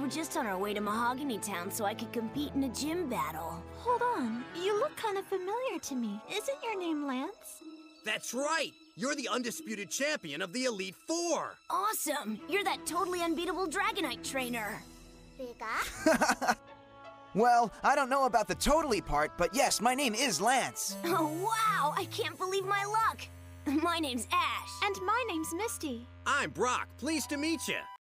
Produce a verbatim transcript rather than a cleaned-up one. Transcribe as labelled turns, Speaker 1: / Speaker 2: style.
Speaker 1: We're just on our way to Mahogany Town so I could compete in a gym battle.
Speaker 2: Hold on, you look kind of familiar to me. Isn't your name Lance?
Speaker 3: That's right! You're the undisputed champion of the Elite Four!
Speaker 1: Awesome! You're that totally unbeatable Dragonite trainer!
Speaker 4: Well, I don't know about the totally part, but yes, my name is Lance.
Speaker 1: Oh, wow! I can't believe my luck! My name's Ash.
Speaker 2: And my name's Misty.
Speaker 3: I'm Brock. Pleased to meet you.